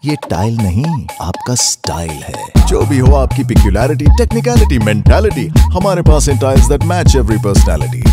ये टाइल नहीं, आपका स्टाइल है। जो भी हो आपकी पिक्युलैरिटी, टेक्निकलिटी, मेंटालिटी, हमारे पास हैं tiles that match every personality.